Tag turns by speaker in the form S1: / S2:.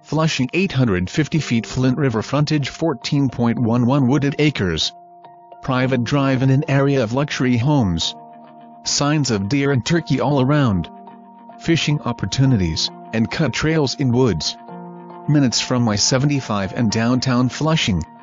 S1: Flushing 850 feet, Flint River frontage 14.11 wooded acres. Private drive in an area of luxury homes. Signs of deer and turkey all around. Fishing opportunities, and cut trails in woods. Minutes from I-75 and downtown Flushing.